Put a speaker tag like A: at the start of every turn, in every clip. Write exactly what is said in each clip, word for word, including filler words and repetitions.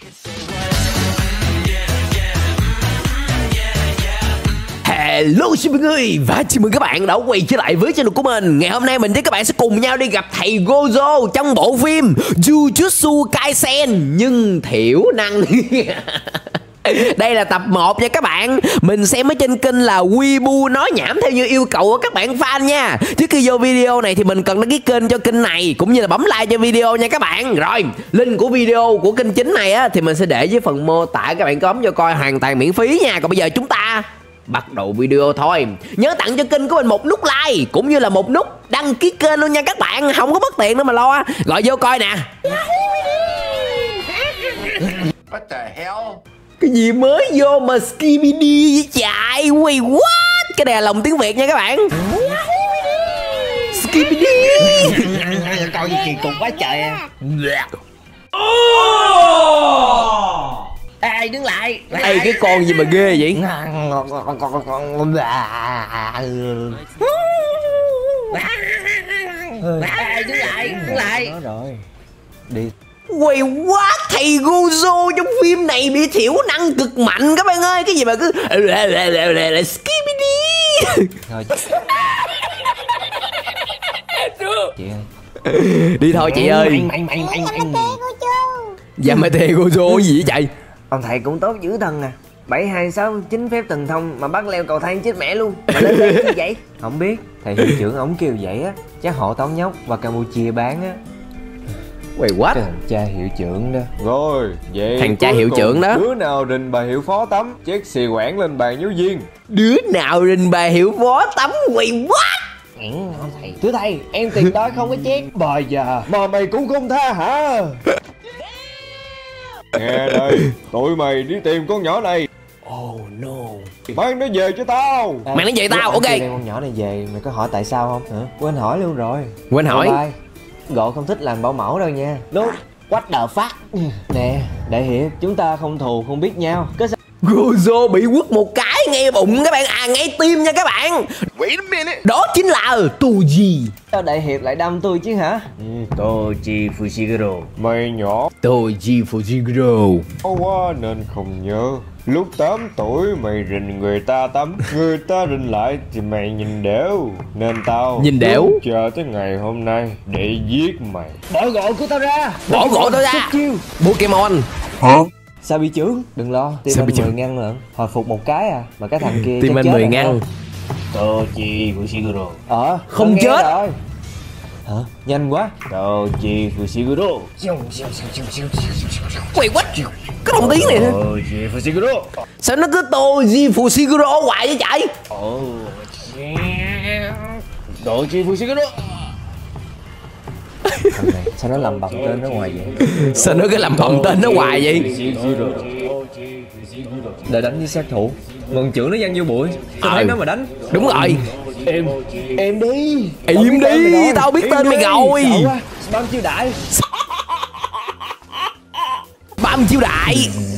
A: Hello xin mọi người và chào mừng các bạn đã quay trở lại với channel của mình. Ngày hôm nay mình với các bạn sẽ cùng nhau đi gặp thầy Gojo trong bộ phim Jujutsu Kaisen nhưng thiểu năng. Đây là tập một nha các bạn. Mình xem ở trên kênh là Weibo nói nhảm theo như yêu cầu của các bạn fan nha. Trước khi vô video này thì mình cần đăng ký kênh cho kênh này cũng như là bấm like cho video nha các bạn. Rồi, link của video của kênh chính này á thì mình sẽ để dưới phần mô tả, các bạn có bấm vô coi hoàn toàn miễn phí nha. Còn bây giờ chúng ta bắt đầu video thôi. Nhớ tặng cho kênh của mình một nút like cũng như là một nút đăng ký kênh luôn nha các bạn. Không có mất tiền đâu mà lo. Gọi vô coi nè.
B: What the hell?
A: Cái gì mới vô mà Skibidi với chạy. Wait what? Cái này là lồng tiếng Việt nha các bạn. Skibidi.
B: Coi gì kỳ cục quá trời.
C: Ê, đứng lại.
A: Ê, cái con gì mà ghê vậy?
C: Ê, đứng lại, đứng lại.
B: Rồi. Đi.
A: Wait what? Thầy Gojo trong phim này bị thiểu năng cực mạnh các bạn ơi. Cái gì mà cứ Skibidi.
B: Thôi. Chị ơi.
A: Đi thôi chị ơi.
C: Mày mày mày mày mày.
A: Dạ mày thầy Gojo gì vậy chạy?
C: Ông thầy cũng tốt dữ thần à. Bảy hai sáu chín phép thần thông mà bắt leo cầu thang chết mẹ luôn. Mà lên đây như vậy?
B: Không biết. Thầy hiệu trưởng ổng kêu vậy á. Chắc họ tống nhóc và Campuchia bán á.
A: Wait what?
B: Cái thằng cha hiệu trưởng đó. Rồi, vậy
A: thằng cha hiệu trưởng đó.
B: Đứa nào rình bà hiệu phó tắm, chét xì quảng lên bàn giáo viên.
A: Đứa nào rình bà hiệu phó tắm? Wait what?
C: Ông thầy. Thưa thầy, em tuyệt đối không có chết.
B: Bà già, mà mày cũng không tha hả? Nghe đây, tụi mày đi tìm con nhỏ này.
A: Oh no.
B: Mang nó về cho tao.
A: Mày nói vậy tao, ok.
B: Đem con nhỏ này về, mày có hỏi tại sao không hả? Quên hỏi luôn rồi.
A: Quên hỏi.
B: Bye. Gộ không thích làm bảo mẫu đâu nha.
C: Đúng. What the fuck?
B: Nè, đại hiệp, chúng ta không thù không biết nhau. Có sao?
A: Gojo bị quất một cái ngay bụng các bạn, à ngay tim nha các bạn.
B: Wait a minute.
A: Đó chính là Toji.
B: Sao đại hiệp lại đâm tôi chứ hả?
C: Toji Fushiguro.
B: Mày nhỏ
A: Toji Fushiguro.
B: quá nên không nhớ. Lúc tám tuổi mày rình người ta tắm, người ta rình lại thì mày nhìn đểu. Nên tao
A: Nhìn đểu.
B: luôn chờ tới ngày hôm nay để giết mày.
C: Bỏ gỗ của tao ra.
A: Bỏ gỗ tôi ra. Pokemon.
B: Hả? Sao bị chướng? Đừng lo, tim
A: Sao
B: anh
A: bị chướng?
B: mười ngăn lận. Hồi phục một cái à, mà cái thằng kia
A: Tim
B: chắc
A: anh
B: chết
A: mười
B: rồi
A: ngăn.
B: hả?
C: Toji Fushiguro.
B: Ờ,
A: Không
B: tao nghe
A: chết.
B: rồi. Hả? Nhanh quá.
C: Toji Fushiguro.
A: Wait what? Cái đồng tiếng này nữa.
C: Toji Fushiguro.
A: Sao nó cứ Toji Fushiguro hoài vậy chạy?
C: Oh, Toji Fushiguro.
B: Thằng này, sao nó làm bầm tên nó ngoài vậy?
A: Sao nó cứ làm bầm tên nó hoài vậy?
B: Để đánh với sát thủ. Ngọn trưởng nó văng vô bụi. Tôi
A: Ờ.
B: thấy nó mà đánh.
A: Đúng rồi.
B: Em, em đi.
A: Im đi, tao biết tên mày rồi.
B: Băm chiêu đại.
A: Băm chiêu đại.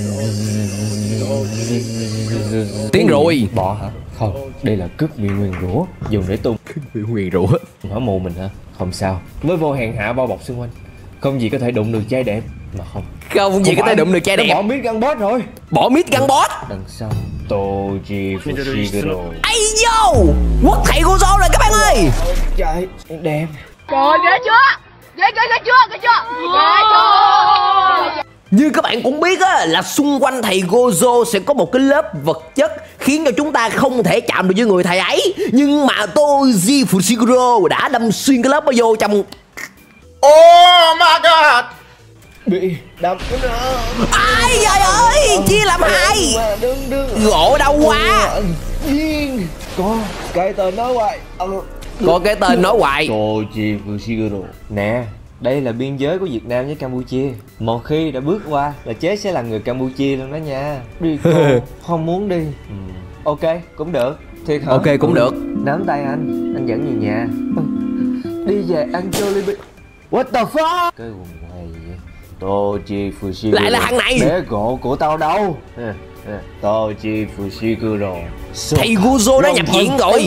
A: Tiếng rồi.
B: Bỏ hả? Không, đây là cướp bị nguyền rủa, dùng để tung.
A: Bị nguyền rủa.
B: Hả mù mình hả? Không sao. Với vô hèn hạ bao bọc xung quanh, không gì có thể đụng được trai đẹp mà không.
A: Không gì có thể đụng được trai
B: Nó
A: đẹp.
B: bỏ mít găng bót rồi.
A: Bỏ mít găng boss.
B: Đằng sau Toji Fushiguro.
A: Ây vô. Quất thầy Gojo rồi các bạn ơi.
B: Trời đẹp.
D: Trời ghê chưa? Ghê ghê ghê chưa? Ghê chưa? Ghê chưa?
A: Như các bạn cũng biết á, là xung quanh thầy Gojo sẽ có một cái lớp vật chất khiến cho chúng ta không thể chạm được với người thầy ấy. Nhưng mà Toji Fushiguro đã đâm xuyên cái lớp đó vô trong.
B: Oh my god. Bị đâm.
A: Ai trời ơi, chia làm hai.
B: Đừng đừng.
A: Gỗ đâu quá.
B: Điên. Có cái tên nói hoài.
A: Có cái tên nói hoài.
B: Toji Fushiguro. Nè, đây là biên giới của Việt Nam với Campuchia. Một khi đã bước qua là chế sẽ là người Campuchia luôn đó nha. Đi cô, không muốn đi. Ừ. Ok, cũng được. Thiệt hả?
A: Ok cũng được.
B: Nắm tay anh, anh dẫn về nhà. Đi về ăn Jollibee. What the fuck? Cái quần này vậy. Toji Fushiguro.
A: Lại là thằng này.
B: Bé gỗ của tao đâu? Toji Fushiguro.
A: Thầy Gojo đã nhập viện rồi.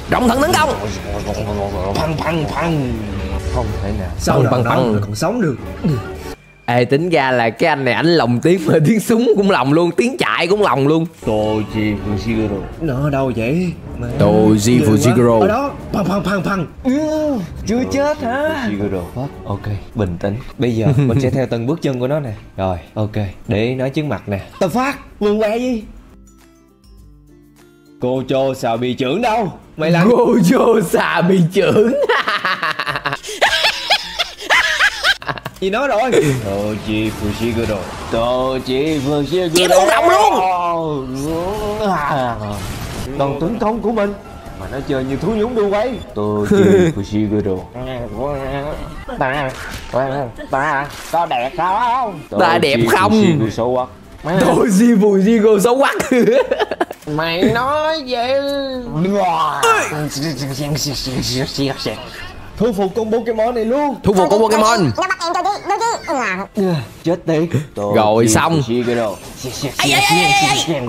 A: Trọng thần tấn công.
B: Phăng phăng phăng. Không thể nào.
C: Sao
A: Băng,
C: lần
A: băng,
C: đó
A: băng.
C: mà còn sống được.
A: Ê, tính ra là cái anh này ảnh lồng tiếng mà tiếng súng cũng lồng luôn, tiếng chạy cũng lồng luôn.
B: Toji Fushiguro.
C: Nó đâu vậy? Mà...
A: Toji
C: ghê quá.
A: Fushiguro.
C: Ở đó. Phăng phăng phăng phăng.
B: Ừ, chưa chết hả? Fushiguro. Ok, bình tĩnh. Bây giờ mình sẽ theo từng bước chân của nó nè. Rồi, ok. Để nói trước mặt nè.
C: Tao phát. Vườn què gì?
B: Cô Chô sao bị trưởng đâu? Mày làm
A: Gojo xà bị trưởng.
B: gì nó rồi? Toji Fushiguro. Toji Fushiguro.
A: Chém một đồng luôn.
B: Đòn tấn công của mình mà nó chơi như thú nhúng đu quấy. Toji Fushiguro. Ta ta ta đẹp không?
A: Ta đẹp không?
B: Fushiguro xấu quá.
A: Toji Fushiguro xấu quắc.
B: Mày nói vậy. Thu phục con Pokemon này luôn.
A: Thu phục con Pokemon.
D: Nó bắt em cho đi, nó chứ.
B: Chết tiệt.
A: Rồi xong.
B: Fushiguro.
A: Ai, ai, ai, ai, ai.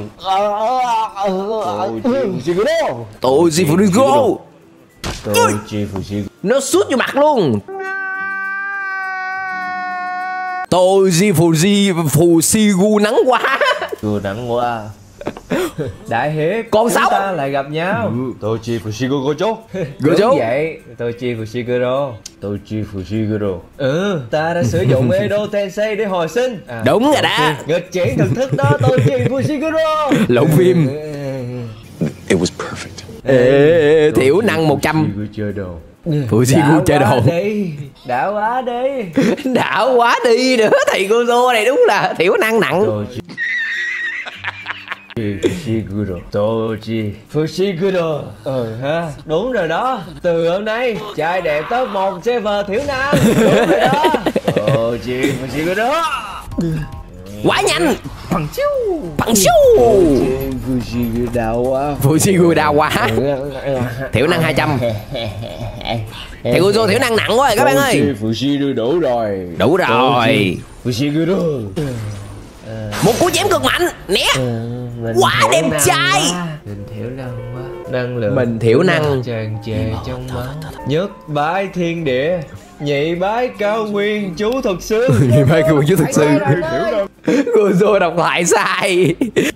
B: Fushiguro.
A: Toji Fushiguro.
B: Toji Fushiguro.
A: Nó sút vô mặt luôn. Toji Fuji Fushiguro nắng quá.
B: Vừa nắng quá. Đại hiệp,
A: Con
B: chúng
A: sống.
B: ta lại gặp nhau. Toji Fushiguro Gojo.
A: Gojo.
B: Đúng vậy, Toji Fushiguro. Toji Fushiguro. Ừ, ta đã sử dụng Edo Tensei để hồi sinh. À,
A: Đúng rồi
B: đầu
A: đó.
B: tiên, nghịch chuyển thần thức đó, Toji Fushiguro.
A: Lộn phim.
E: It was perfect.
A: Ê, thiểu năng một trăm.
B: Fushiguro chơi đồ.
A: Fushiguro chơi đồ.
B: đi, đã quá đi.
A: Đã quá đi nữa. Thầy Gojo này đúng là thiểu năng nặng.
B: Toji Fushiguro. Toji Fushiguro. Ừ ha, đúng rồi đó. Từ hôm nay trai đẹp top một server thiểu năng. Đúng rồi đó. Toji Fushiguro.
A: Quá nhanh.
B: Bằng chiu.
A: Bằng siêu.
B: Fushiguro đau quá.
A: Fushiguro đau quá. Thiểu năng hai trăm. Thầy Gojo thiểu năng nặng quá rồi các bạn ơi.
B: Toji Fushiguro đủ rồi.
A: Đủ rồi.
B: Fushiguro.
A: Một cú chém cực mạnh. Né.
B: Mình
A: Quá
B: thiểu
A: đẹp
B: năng
A: trai.
B: quá. Mình thiểu năng quá. Năng lượng
A: Mình thiểu năng.
B: tràn trề trong máu. Nhất bái thiên địa, nhị bái cao nguyên chú thuật sư.
A: Nhị bái cao nguyên chú thuật sư. Gojo đọc lại sai.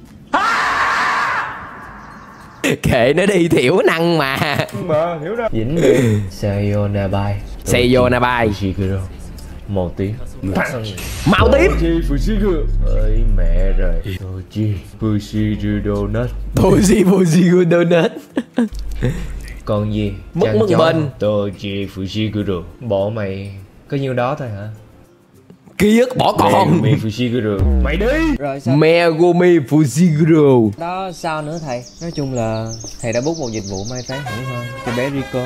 A: Kệ nó đi, thiểu năng mà.
B: Mà hiểu đâu. Vĩnh biệt. Sayonara.
A: Sayonara.
B: Fushiguro. Một tiếng.
A: Màu tím.
B: Toji Fushiguro. Ơi mẹ rồi. Toji Fushiguro donut.
A: Toji Fushiguro donut.
B: Còn gì?
A: Mất
B: Chăn
A: mất
B: chó.
A: bên.
B: Toji Fushiguro. Bỏ mày có nhiêu đó thôi hả?
A: Ký ức bỏ con.
B: Megumi Fushiguro. Mày đi.
C: Rồi sao?
A: Megumi Fushiguro.
C: Đó sao nữa thầy?
B: Nói chung là thầy đã book một dịch vụ mai táng hẳn hoi cho bé Rico.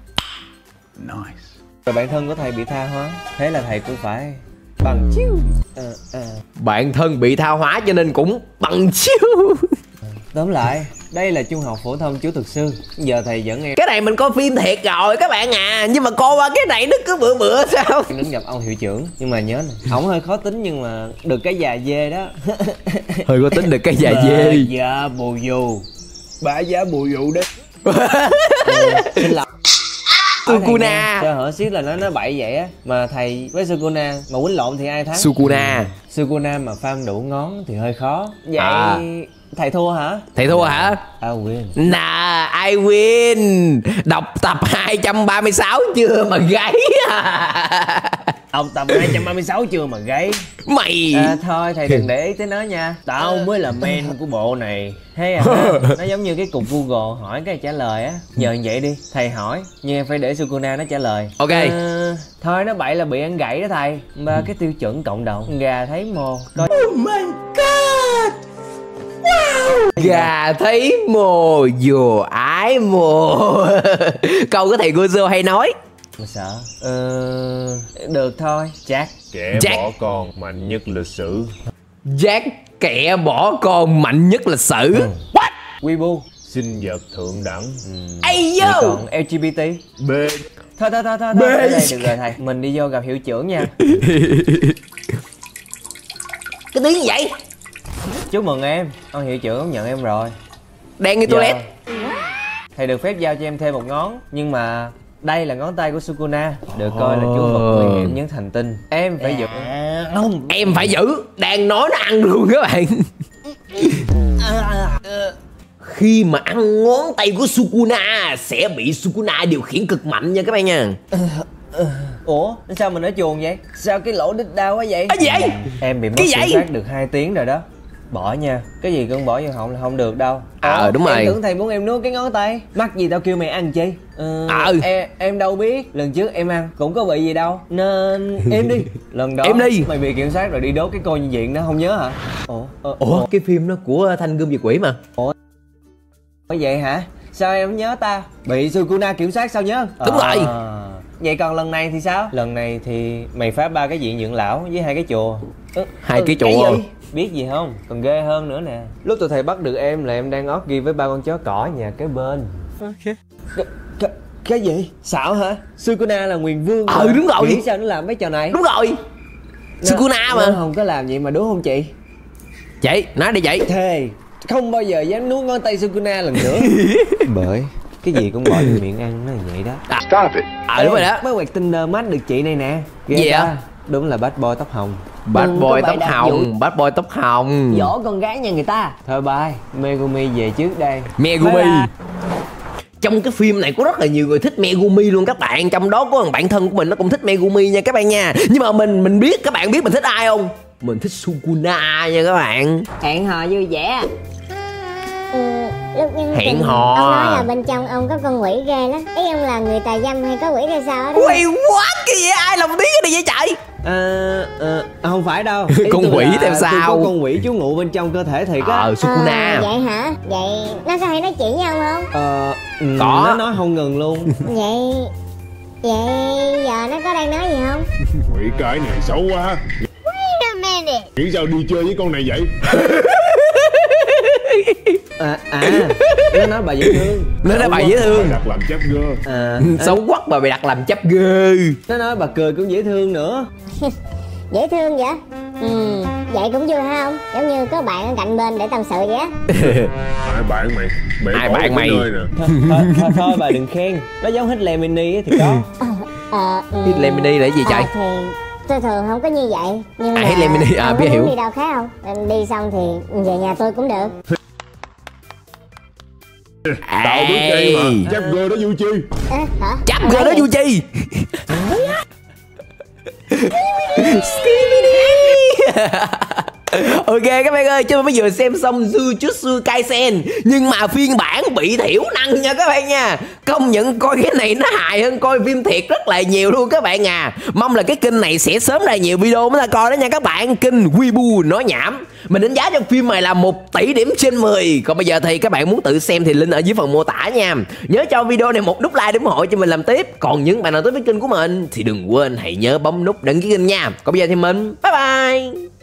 E: Nice.
B: Rồi bản thân của thầy bị tha hóa, thế là thầy cũng phải bằng chiêu. Ờ, ờ.
A: Bạn thân bị tha hóa cho nên cũng bằng chiêu.
C: Tóm lại, đây là trung học phổ thông chú thực sư. Giờ thầy dẫn em
A: Cái này mình coi phim thiệt rồi các bạn à. Nhưng mà coi qua cái này nó cứ bữa bữa sao.
C: đến gặp ông hiệu trưởng. Nhưng mà nhớ nè, ổng hơi khó tính nhưng mà được cái già dê đó.
A: Hơi có tính được cái già dê.
C: Dạ bù dù.
B: Bả giá bùi dụ đấy.
C: Xin lỗi.
A: Sukuna.
C: Cho hỏi xiết là nó nó bậy vậy á. Mà thầy với Sukuna mà quýnh lộn thì ai thắng?
A: Sukuna.
C: Sukuna mà farm đủ ngón thì hơi khó. Vậy
A: À.
C: thầy thua hả?
A: Thầy thua hả?
C: I win.
A: Nà, I win. Đọc tập hai trăm ba mươi sáu chưa mà gáy.
C: Ông tập hai trăm ba mươi sáu chưa mà gáy.
A: Mày.
C: À, thôi thầy đừng để ý tới nó nha. Tao mới là men của bộ này. Thế à? Nó giống như cái cục Google hỏi cái trả lời á. Giờ vậy đi, thầy hỏi nhưng em phải để Sukuna nó trả lời.
A: Ok.
C: À, thôi nó bậy là bị ăn gãy đó thầy. Mà cái tiêu chuẩn cộng đồng gà thấy mồ coi.
A: Oh my god. Wow. Gà thấy mồ dù ái mồ. Câu của thầy Gojo hay nói.
C: Mà sợ. Ờ, được thôi, chắc.
B: Kẻ
A: Jack.
B: bỏ con mạnh nhất lịch sử.
A: Jack kẻ bỏ con mạnh nhất lịch sử. What?
C: Weibo.
B: Sinh vật thượng đẳng.
A: Ây
C: Vậy
A: yo.
C: còn L G B T.
B: B.
C: Thôi thôi thôi thôi,
A: Bê.
C: thôi. Đây được rồi thầy. Mình đi vô gặp hiệu trưởng nha.
A: Cái tiếng gì vậy?
C: Chúc mừng em, ông hiệu trưởng ông nhận em rồi.
A: Đang đi toilet.
C: thầy được phép giao cho em thêm một ngón. Nhưng mà đây là ngón tay của Sukuna, được coi là chú vật nguy hiểm nhất hành tinh. Em phải giữ.
A: Không, em phải giữ. Đang nói nó ăn luôn các bạn. Khi mà ăn ngón tay của Sukuna sẽ bị Sukuna điều khiển cực mạnh nha các bạn nha.
C: Ủa, sao mình nói chuồng vậy? Sao cái lỗ đít đau quá vậy?
A: Cái gì vậy?
C: Em bị mất
A: Cái
C: kiểm
A: gì?
C: soát được hai tiếng rồi đó. Bỏ nha, cái gì cũng bỏ vô họng là không được đâu.
A: Ờ, đúng rồi.
C: Em tưởng thầy muốn em nuốt cái ngón tay. Mắc gì tao kêu mày ăn chi? Ờ,
A: Ờ.
C: em, em đâu biết. Lần trước em ăn cũng có bị gì đâu. Nên em đi. Lần đó
A: Em đi.
C: mày bị kiểm soát rồi đi đốt cái cô nhi viện đó, không nhớ hả? Ủa, ờ,
A: Ủa, cái phim đó của Thanh Gươm Diệt Quỷ mà.
C: Ủa vậy hả? Sao em không nhớ ta? Bị Sukuna kiểm soát sao nhớ?
A: Đúng rồi.
C: Vậy còn lần này thì sao? Lần này thì mày phá ba cái viện dưỡng lão với hai cái chùa. Ừ,
A: Hai cái
C: cái
A: chùa.
C: gì? Biết gì không? Còn ghê hơn nữa nè. Lúc tụi thầy bắt được em là em đang ót ghi với ba con chó cỏ nhà kế bên. Cái, cái, cái gì? Xạo hả? Sukuna là nguyền vương.
A: Ừ,
C: mà.
A: đúng rồi.
C: Nghĩ sao nó làm mấy trò này?
A: Đúng rồi. Sukuna
C: Nó
A: mà.
C: không có làm vậy mà đúng không chị?
A: Chị, nói đi chị.
C: Thề không bao giờ dám nuốt ngón tay Sukuna lần nữa. Bởi cái gì cũng bỏ vô miệng ăn nó là vậy đó.
E: Stop it.
A: À đúng rồi đó.
C: Mới quẹt Tinder match được chị này nè. Ghê
A: Gì
C: ta.
A: vậy?
C: Đúng là bad boy tóc hồng.
A: Bad
C: Đừng
A: boy
C: có
A: tóc
C: bày đặt
A: hồng, bad boy tóc hồng.
C: Dỗ con gái nhà người ta. Thôi bye, Megumi về trước đây.
A: Megumi.
C: Bye bye.
A: Trong cái phim này có rất là nhiều người thích Megumi luôn các bạn. Trong đó có thằng bạn thân của mình nó cũng thích Megumi nha các bạn nha. Nhưng mà mình mình biết, các bạn biết mình thích ai không? Mình thích Sukuna nha các bạn.
F: Hẹn hò vui vẻ.
D: Ừ, lúc nhân
A: Hẹn
D: tình,
A: hò.
D: ông nói là bên trong ông có con quỷ ghê lắm. Ý ông là người tà dâm hay có quỷ ra sao đó.
A: Wait, what? Cái gì? Ai lòng tiếng cái này vậy trời?
C: À, à, không phải đâu. Ý
A: Con
C: tôi
A: quỷ
C: là
A: theo
C: tôi
A: sao?
C: có con quỷ trú ngụ bên trong cơ thể thiệt á.
A: Ờ, Sukuna.
D: Ờ, vậy hả? Vậy nó có hay nói chuyện với ông không?
C: Ờ, ừ,
A: Có.
C: nó nói không ngừng luôn.
D: Vậy Vậy giờ nó có đang nói gì không?
G: Quỷ cái này xấu quá.
D: Wait a minute.
G: Nghĩ sao đi chơi với con này vậy?
C: À, à nó nói bà dễ thương.
A: Nó nói bà dễ thương.
G: Đặt làm chắc gơ.
C: À,
A: Xấu quắc mà bị đặt làm chấp ghê.
C: nó nói bà cười cũng dễ thương nữa.
D: Dễ thương vậy? Ừ, vậy cũng vui không? Giống như có bạn ở cạnh bên để tâm sự vậy á.
G: Ai bạn mày? Bể
A: Ai
G: cổ
A: bạn
G: một cái
A: mày?
G: nơi nè.
C: Thôi, thôi, thôi, thôi bà đừng khen. Nó giống Hitler mini á thì có.
D: Ờ, ừ.
A: Hitler mini là cái gì trời?
D: Ờ, thì tôi thường không có như vậy. Nhưng
A: À,
D: mà
A: Hitler mini, à,
D: ông
A: biết
D: có muốn
A: hiểu.
D: đi đâu khác không? Em đi xong thì về nhà tôi cũng được.
G: Tao biết đây mà. Chắc gơ đó vui chi.
D: Ê, hả?
A: Chấp
D: Ông
A: rồi
D: nói
A: đó
D: gì?
A: vui chi. Ok các bạn ơi, chúng ta mới vừa xem xong Jujutsu Kaisen, nhưng mà phiên bản bị thiểu năng nha các bạn nha. Công nhận coi cái này nó hài hơn coi phim thiệt rất là nhiều luôn các bạn à. Mong là cái kênh này sẽ sớm ra nhiều video mới ta coi đó nha các bạn. Kênh Weibo nói nhảm. Mình đánh giá cho phim này là một tỷ điểm trên mười. Còn bây giờ thì các bạn muốn tự xem thì link ở dưới phần mô tả nha. Nhớ cho video này một nút like để ủng hộ cho mình làm tiếp. Còn những bạn nào tới với kênh của mình thì đừng quên hãy nhớ bấm nút đăng ký kênh nha. Còn bây giờ thì mình bye bye.